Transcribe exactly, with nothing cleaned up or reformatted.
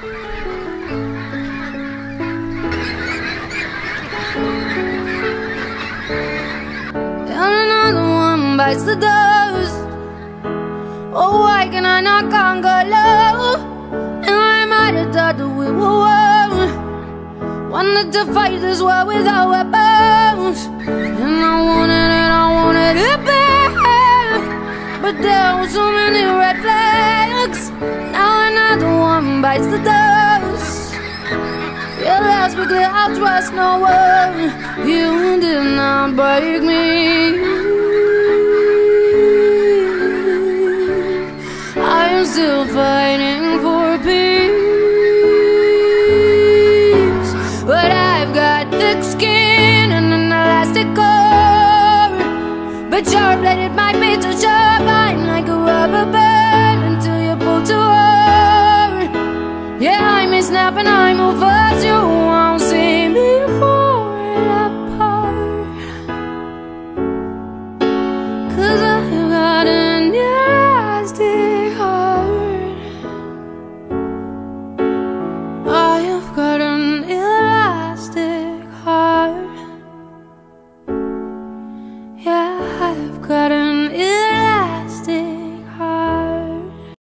And another one bites the dust. Oh, why can I not conquer love? And I might have thought that we were one. Wanted to fight this war without weapons. And I wanted it, I wanted it bad. But there were so many red flags. Now another one bites the dust. Yeah, let's be clear, I'll trust no one. You did not break me. I am still fighting.